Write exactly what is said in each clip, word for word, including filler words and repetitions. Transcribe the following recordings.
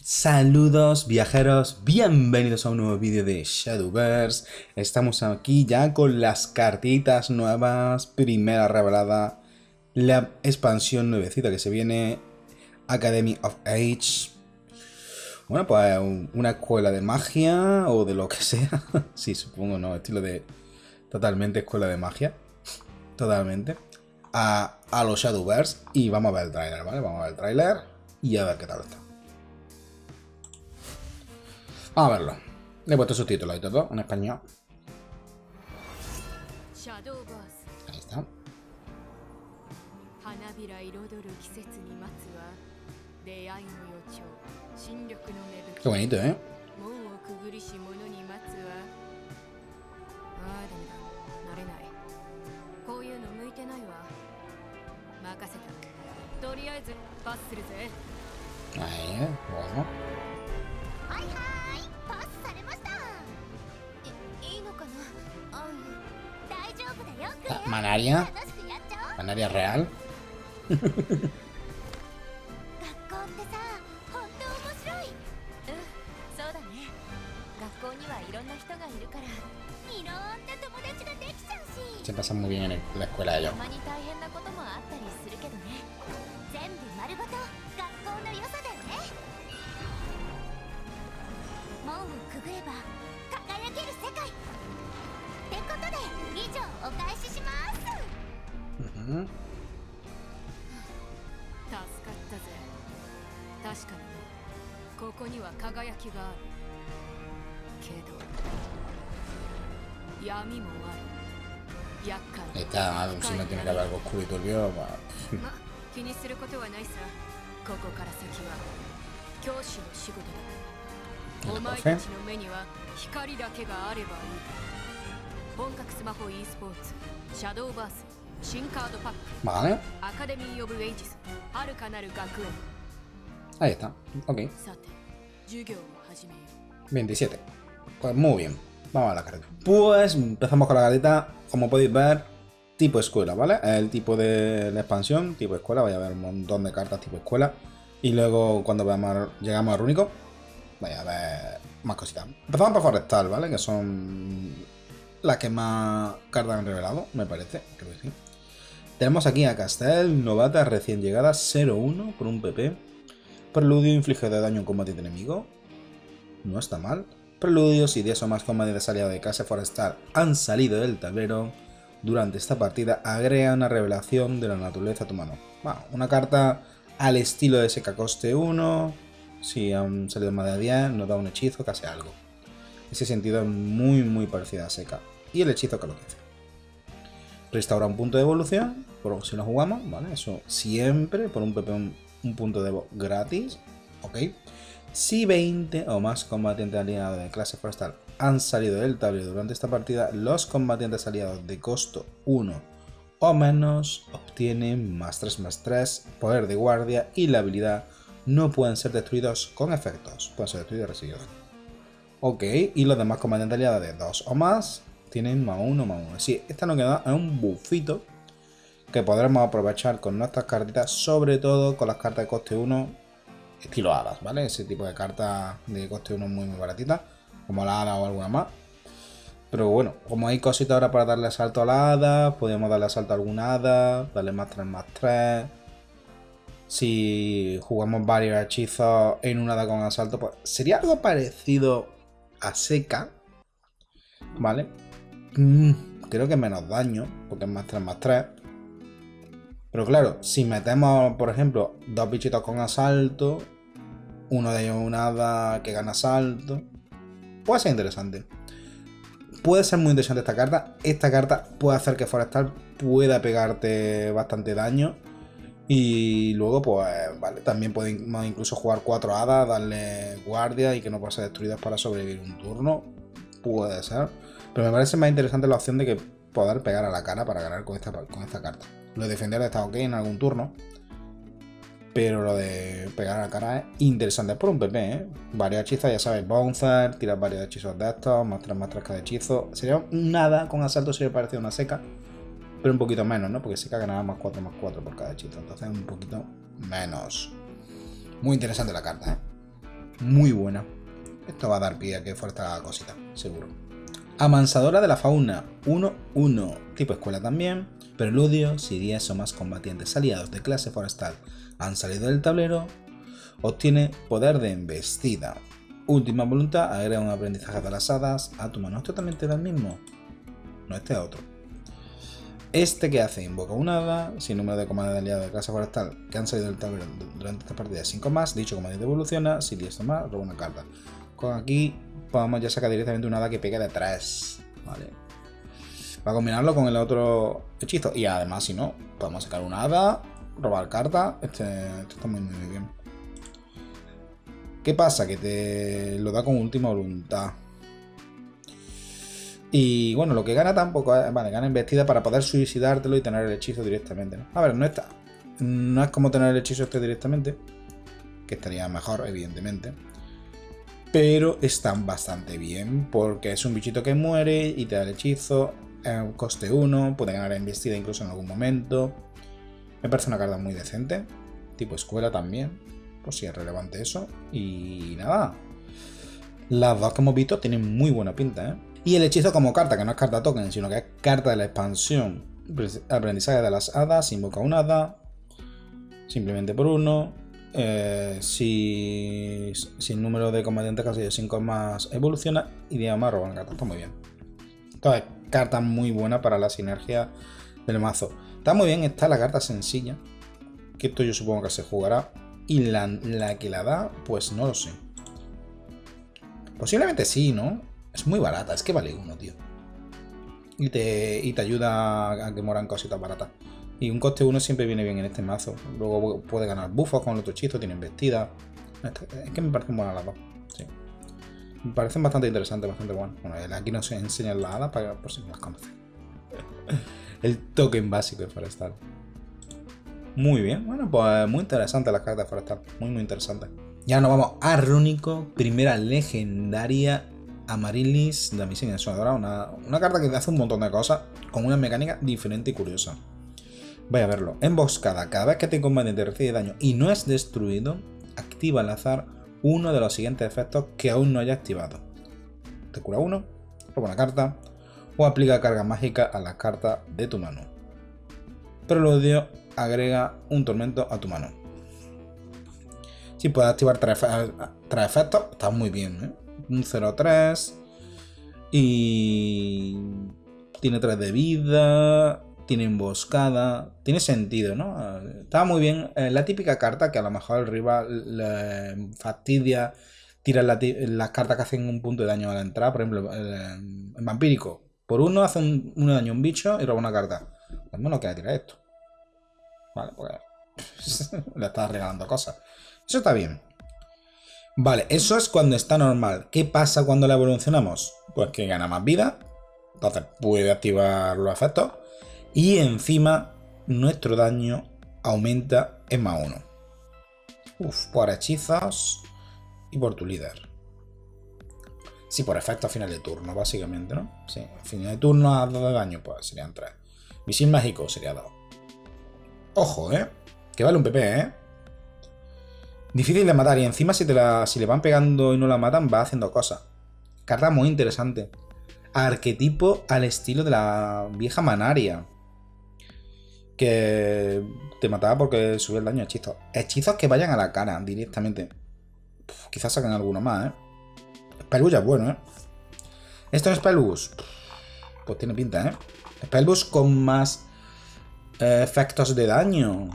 Saludos viajeros, bienvenidos a un nuevo vídeo de Shadowverse. Estamos aquí ya con las cartitas nuevas, primera revelada, la expansión nuevecita que se viene, Academy of Age. Bueno, pues una escuela de magia o de lo que sea. Sí, supongo, no, estilo de totalmente escuela de magia, totalmente. A, a los Shadowverse y vamos a ver el tráiler, ¿vale? Vamos a ver el tráiler y a ver qué tal está. Vamos a verlo. Le he puesto subtítulos y todo en español. Ahí está. Qué bonito, ¿eh? Ahí, ¿eh? Bueno. Ah, Manaria. Manaria real. Se pasan muy bien en la escuela ellos. Uh-huh. Está, si no tiene que haber algo oscuro y turbio, va. Vale. Ahí está. Ok. veintisiete. Pues muy bien. Vamos a la carta. Pues empezamos con la carta. Como podéis ver, tipo escuela, ¿vale? El tipo de la expansión, tipo escuela. Vaya a ver un montón de cartas tipo escuela. Y luego cuando veamos, llegamos al rúnico, vaya a ver más cositas. Empezamos por Forestal, ¿vale? Que son las que más cartas han revelado, me parece. Creo que sí. Tenemos aquí a Castel, novata recién llegada, cero uno por un P P. Preludio inflige de daño en combate enemigo. No está mal. Preludio, si diez o más combatientes aliados de clase forestal han salido del tablero durante esta partida, agrega una revelación de la naturaleza a tu mano. Bueno, una carta al estilo de seca coste uno. Si han salido más de diez, nos da un hechizo que hace algo. Ese sentido es muy muy parecido a seca. Y el hechizo que lo que hace. Restaura un punto de evolución, por si lo jugamos, ¿vale? Eso siempre, por un P P, un, un punto de evo gratis, ¿ok? Si veinte o más combatientes aliados de clase forestal han salido del tablero durante esta partida, los combatientes aliados de costo uno o menos obtienen más tres más tres, poder de guardia y la habilidad no pueden ser destruidos con efectos, pueden ser destruidos y residuos. Ok, y los demás combatientes aliados de dos o más tienen más uno, más uno. Sí, esta nos queda en un buffito que podremos aprovechar con nuestras cartitas, sobre todo con las cartas de coste uno, estilo hadas, ¿vale? Ese tipo de cartas de coste uno muy muy baratitas, como la hada o alguna más. Pero bueno, como hay cositas ahora para darle asalto a la hada, podríamos darle asalto a alguna hada, darle más tres más tres. Si jugamos varios hechizos en una hada con asalto, pues sería algo parecido a seca, ¿vale? Mm, creo que menos daño, porque es más tres más tres. Pero claro, si metemos, por ejemplo, dos bichitos con asalto, uno de ellos una hada que gana asalto, puede ser interesante. Puede ser muy interesante esta carta. Esta carta puede hacer que Forestal pueda pegarte bastante daño. Y luego, pues, vale, también podemos incluso jugar cuatro hadas, darle guardia y que no pueda ser destruidas para sobrevivir un turno. Puede ser. Pero me parece más interesante la opción de que poder pegar a la cara para ganar con esta, con esta carta. Lo de defender está ok en algún turno. Pero lo de pegar a la cara es interesante. Es por un P P, ¿eh? Varios hechizos, ya sabes, bouncer, tirar varios hechizos de estos, más tres más tres cada hechizo. Sería nada con asalto si le parece una seca. Pero un poquito menos, ¿no? Porque seca ganaba más cuatro más cuatro por cada hechizo. Entonces un poquito menos. Muy interesante la carta, ¿eh? Muy buena. Esto va a dar pie a que fuerza cosita, seguro. Amansadora de la fauna, uno uno. Tipo escuela también. Preludio, si diez o más combatientes aliados de clase forestal han salido del tablero, obtiene poder de embestida. Última voluntad, agrega un aprendizaje de las hadas a tu mano. ¿Esto también te da el mismo? No, este es otro. Este que hace, invoca un hada, sin número de comandantes aliados de clase forestal que han salido del tablero durante esta partida de cinco más, dicho comandante evoluciona, si diez o más, roba una carta. Con aquí podemos ya sacar directamente una hada que pegue de tres, ¿vale? Para combinarlo con el otro hechizo. Y además, si no, podemos sacar una hada, robar carta. Este, este está muy, muy bien. ¿Qué pasa? Que te lo da con última voluntad. Y bueno, lo que gana tampoco es... Vale, gana embestida para poder suicidártelo y tener el hechizo directamente, ¿no? A ver, no está... No es como tener el hechizo este directamente, que estaría mejor, evidentemente. Pero están bastante bien, porque es un bichito que muere y te da el hechizo. Es un coste uno, puede ganar embestida incluso en algún momento. Me parece una carta muy decente. Tipo escuela también, por si es relevante eso. Y nada. Las dos que hemos visto tienen muy buena pinta, ¿eh? Y el hechizo como carta, que no es carta token, sino que es carta de la expansión. Aprendizaje de las hadas, invoca un hada. Simplemente por uno. Eh, si, si el número de combatientes casi de cinco más evoluciona, idioma roba una carta. Está muy bien. Entonces, carta muy buena para la sinergia del mazo. Está muy bien, está la carta sencilla. Que esto yo supongo que se jugará. Y la, la que la da, pues no lo sé. Posiblemente sí, ¿no? Es muy barata, es que vale uno, tío. Y te, y te ayuda a que moran cositas baratas. Y un coste uno siempre viene bien en este mazo. Luego puede ganar buffos con el otro hechizo, tiene embestida. Es que me parecen buenas las dos. Sí. Me parecen bastante interesantes, bastante buenas. Bueno, aquí nos enseñan las hadas para por si no las conocen. El token básico de Forestal. Muy bien, bueno, pues muy interesante las cartas de Forestal. Muy, muy interesante. Ya nos vamos a Rúnico, primera legendaria. Amaryllis, la misión ensuadora, una, una carta que hace un montón de cosas con una mecánica diferente y curiosa. Voy a verlo. Emboscada. Cada vez que te combatiente recibe daño y no es destruido, activa al azar uno de los siguientes efectos que aún no haya activado. Te cura uno, roba una carta o aplica carga mágica a las cartas de tu mano. Preludio, agrega un tormento a tu mano. Si puedes activar tres, tres efectos, está muy bien, ¿eh? Un cero tres y tiene tres de vida, tiene emboscada, tiene sentido, ¿no? Está muy bien, eh, la típica carta que a lo mejor el rival le fastidia, tira la las cartas que hacen un punto de daño a la entrada, por ejemplo, el, el vampírico, por uno hace un, un daño a un bicho y roba una carta. Pues no queda tirar esto. Vale, pues le estás regalando cosas. Eso está bien. Vale, eso es cuando está normal. ¿Qué pasa cuando la evolucionamos? Pues que gana más vida. Entonces puede activar los efectos. Y encima nuestro daño aumenta en más uno. Uf, por hechizos y por tu líder. Sí, por efecto a final de turno, básicamente, ¿no? Sí, a final de turno a dos de daño, pues serían tres. Misil mágico sería dos. Ojo, ¿eh? Que vale un P P, ¿eh? Difícil de matar y encima si, te la, si le van pegando y no la matan va haciendo cosas. Carta muy interesante. Arquetipo al estilo de la vieja Manaria. Que te mataba porque subía el daño a hechizos. Hechizos que vayan a la cara directamente. Uf, quizás saquen alguno más, ¿eh? Spellboost ya es bueno, ¿eh? Esto es Spellboost. Pues tiene pinta, ¿eh? Spellboost con más eh, efectos de daño.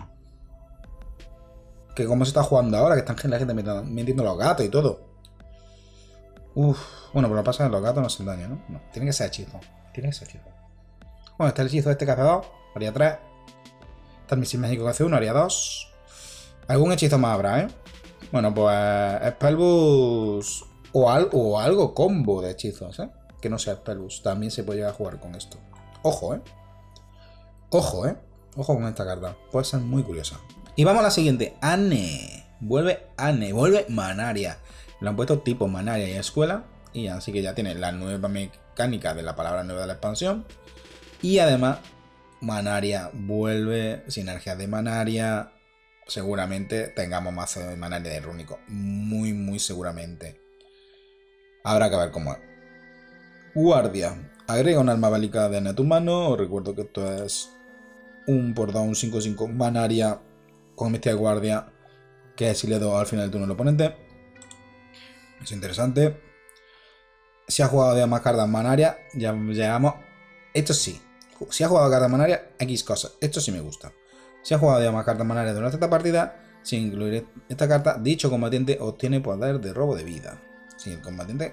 Que como se está jugando ahora, que están la gente metiendo los gatos y todo. Uff, bueno, pero lo que pasa es que los gatos no hacen daño, ¿no? No, tiene que ser hechizo. Tiene que ser hechizo. Bueno, está el hechizo este que hace dos, haría tres. Está el misil mágico que hace uno, haría dos. Algún hechizo más habrá, ¿eh? Bueno, pues Spellboost o, al, o algo combo de hechizos, ¿eh? Que no sea Spellboost. También se puede llegar a jugar con esto. Ojo, ¿eh? Ojo, ¿eh? Ojo con esta carta. Puede ser muy curiosa. Y vamos a la siguiente. Anne. Vuelve Anne. Vuelve Manaria. Le han puesto tipo Manaria y escuela. Y así que ya tiene la nueva mecánica de la palabra nueva de la expansión. Y además, Manaria vuelve. Sinergia de Manaria. seguramente tengamos mazo de Manaria de Rúnico. Muy, muy seguramente. Habrá que ver cómo es. Guardia. Agrega un arma bélica de daño a tu mano. Os recuerdo que esto es un por dos, un cinco cinco Manaria con bestia de guardia, que si le doy al final del turno del oponente. Es interesante. Si ha jugado de más cartas Manaria, ya llegamos. Esto sí. Si ha jugado cartas Manaria, X cosas. Esto sí me gusta. Si ha jugado de más cartas Manaria durante esta partida, sin incluir esta carta, dicho combatiente obtiene poder de robo de vida. Sí, el combatiente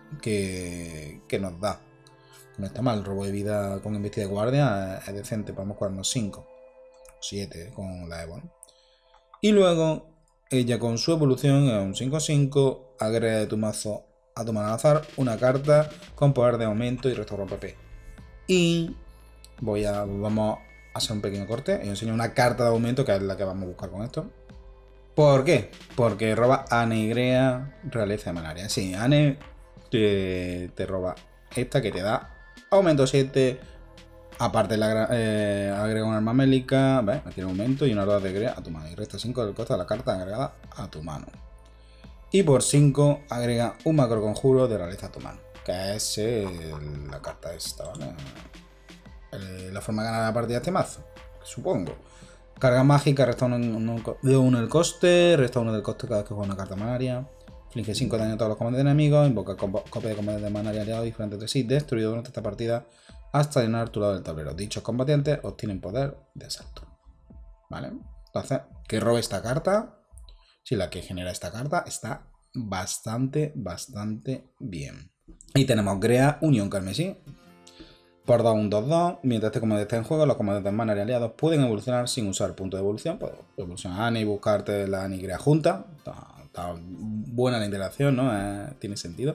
que, que nos da. No está mal, el robo de vida con embestida de guardia es decente, podemos jugarnos cinco, siete con la Evo, ¿no? Y luego, ella con su evolución es un cinco cinco, agrega de tu mazo a tu mano al azar una carta con poder de aumento y restaura P P. Y voy a, vamos a hacer un pequeño corte y os enseño una carta de aumento que es la que vamos a buscar con esto. ¿Por qué? Porque roba Anegrea Realeza de Manaria. Sí, Ane te, te roba esta que te da aumento siete, aparte la, eh, agrega un arma mélica, ¿ves? Aquí un aumento y una rueda de agrega a tu mano. Y resta cinco del coste de la carta agregada a tu mano. Y por cinco agrega un macro conjuro de realeza a tu mano. Que es eh, la carta esta, ¿vale? Eh, la forma de ganar la partida de este mazo, supongo. Carga mágica, resta uno, uno, de uno el coste, resta uno del coste cada vez que juega una carta Manaria. Inflige cinco daño a todos los combates enemigos, invoca copia de combates de Manaria aliados diferentes de sí, destruido durante esta partida hasta llenar tu lado del tablero. Dichos combatientes obtienen poder de asalto. ¿Vale? Entonces, que robe esta carta, si la que genera esta carta, está bastante, bastante bien. Y tenemos Grea Unión Carmesí. Por dos, un dos dos, mientras este combate esté en juego, los combates de Manaria aliados pueden evolucionar sin usar punto de evolución. Puedes evolucionar a Ani y buscarte la Ani Grea junta. Está, está buena la interacción, ¿no? Eh, tiene sentido.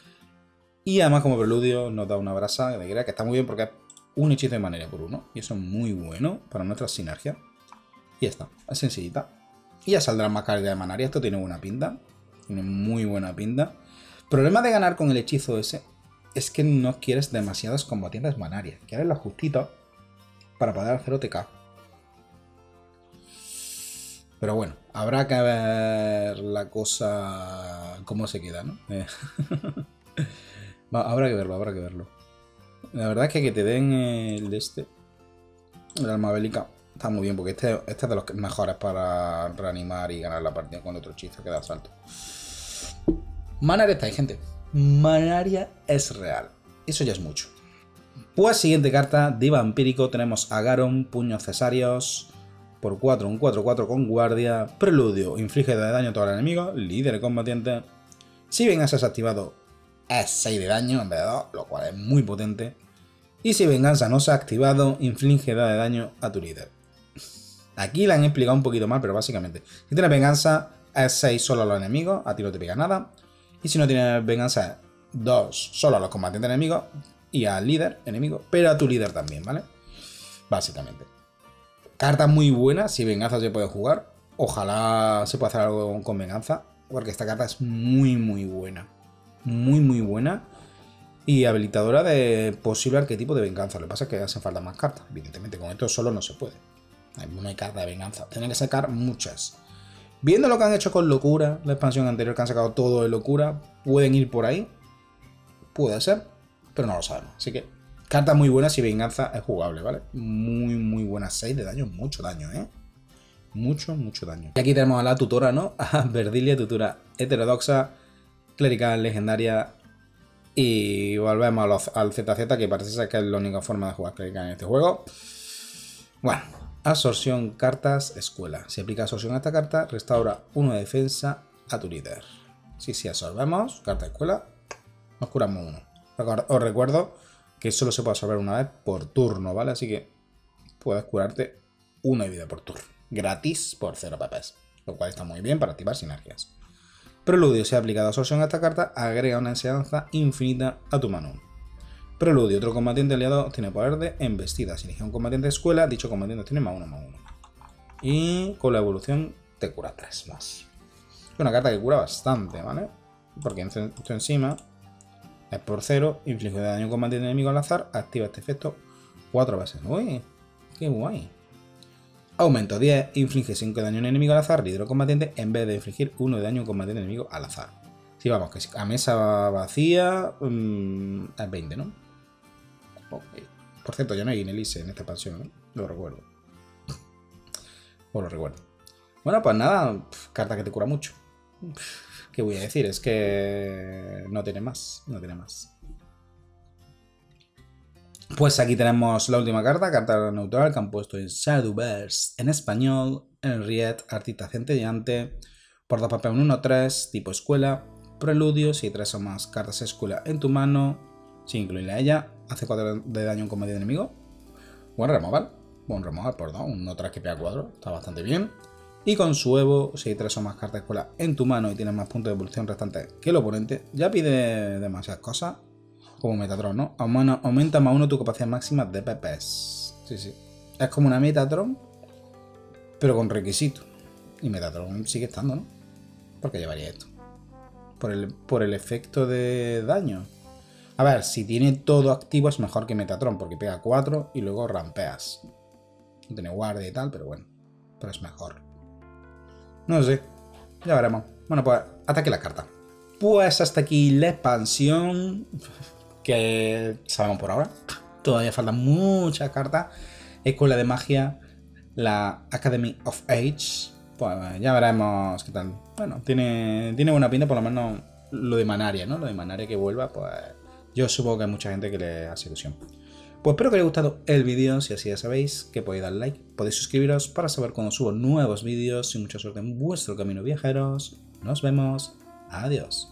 Y además, como preludio, nos da una brasa de Grea que está muy bien porque es un hechizo de Manaria por uno. Y eso es muy bueno para nuestra sinergia. Y ya está, es sencillita. Y ya saldrán más cartas de Manaria. Esto tiene buena pinta. Tiene muy buena pinta. Problema de ganar con el hechizo ese es que no quieres demasiados combatientes Manaria. Quieres los justitos para poder hacer O T K. Pero bueno, habrá que ver la cosa cómo se queda, ¿no? Eh. Habrá que verlo, habrá que verlo. La verdad es que que te den el de este, el arma bélica, está muy bien, porque este, este es de los mejores para reanimar y ganar la partida con otro hechizo que da asalto. Manaria está ahí, gente. Manaria es real. Eso ya es mucho. Pues siguiente carta de vampírico tenemos a Garon, puños cesáreos. Por cuatro, un cuatro cuatro con guardia. Preludio, inflige de daño a todo el enemigo. Líder combatiente. Si venganza es activado, es seis de daño en vez de dos, lo cual es muy potente. Y si venganza no se ha activado, inflige de daño a tu líder. Aquí la han explicado un poquito mal, pero básicamente, si tienes venganza, es seis solo a los enemigos, a ti no te pega nada. Y si no tienes venganza, dos solo a los combatientes enemigos y al líder enemigo, pero a tu líder también, ¿vale? Básicamente. Carta muy buena, si venganza se puede jugar. Ojalá se pueda hacer algo con venganza, porque esta carta es muy, muy buena. Muy, muy buena. Y habilitadora de posible arquetipo de venganza. Lo que pasa es que hacen falta más cartas. Evidentemente, con esto solo no se puede. No hay carta de venganza. Tienen que sacar muchas. Viendo lo que han hecho con Locura, la expansión anterior que han sacado todo de Locura, pueden ir por ahí. Puede ser, pero no lo sabemos. Así que, carta muy buena si venganza es jugable, ¿vale? Muy, muy buena. seis de daño, mucho daño, ¿eh? Mucho, mucho daño. Y aquí tenemos a la tutora, ¿no? A Verdilia, tutora heterodoxa, clerical, legendaria. Y volvemos a los, al Z Z, que parece ser que es la única forma de jugar clerical en este juego. Bueno. Absorción, cartas, escuela. Si aplica absorción a esta carta, restaura uno de defensa a tu líder. Si si absorbemos, carta escuela, nos curamos uno. Os recuerdo que solo se puede absorber una vez por turno, ¿vale? Así que puedes curarte una de vida por turno. Gratis por cero P Ps. Lo cual está muy bien para activar sinergias. Preludio, si ha aplicado absorción a esta carta, agrega una enseñanza infinita a tu mano. Preludio, otro combatiente aliado tiene poder de embestida. Si elige un combatiente de escuela, dicho combatiente tiene más uno, más uno. Y con la evolución te cura tres más. Es una carta que cura bastante, ¿vale? Porque esto encima es por cero, inflige daño a un combatiente enemigo al azar, activa este efecto cuatro veces. ¡Uy! ¡Qué guay! Aumento diez, inflige cinco de daño a un enemigo al azar, líder o combatiente, en vez de infligir uno de daño a un combatiente enemigo al azar. Sí, vamos, que a mesa vacía mmm, es veinte, ¿no? Okay. Por cierto, ya no hay Inelise en esta expansión, ¿no? Lo recuerdo. O lo recuerdo. Bueno, pues nada, carta que te cura mucho. ¿Qué voy a decir? Es que no tiene más, no tiene más. Pues aquí tenemos la última carta, carta neutral que han puesto en Shadowverse en español, en Riet, artista centellante, por dos papel uno tres, tipo escuela, preludio, si tres o más cartas escuela en tu mano, sin incluirle a ella, hace cuatro de daño a un combate enemigo. Buen removal, buen removal, perdón, un no tres que pega cuatro, está bastante bien. Y con su Evo, si hay tres o más cartas escuela en tu mano y tienes más puntos de evolución restantes que el oponente, ya pide demasiadas cosas. Como Metatron, ¿no? Aumenta más uno tu capacidad máxima de P Ps. Sí, sí. Es como una Metatron, pero con requisito. Y Metatron sigue estando, ¿no? ¿Por qué llevaría esto? Por el, por el efecto de daño. A ver, si tiene todo activo es mejor que Metatron, porque pega cuatro y luego rampeas. No tiene guardia y tal, pero bueno. Pero es mejor. No sé. Ya veremos. Bueno, pues hasta aquí la carta. Pues hasta aquí la expansión que sabemos por ahora. Todavía faltan muchas cartas. Escuela de Magia, la Academy of Age. Pues ya veremos qué tal. Bueno, tiene, tiene buena pinta, por lo menos lo de Manaria, ¿no? Lo de Manaria que vuelva, pues yo supongo que hay mucha gente que le hace ilusión. Pues espero que os haya gustado el vídeo. Si así ya sabéis que podéis dar like, podéis suscribiros para saber cuando subo nuevos vídeos. Y mucha suerte en vuestro camino, viajeros. Nos vemos. Adiós.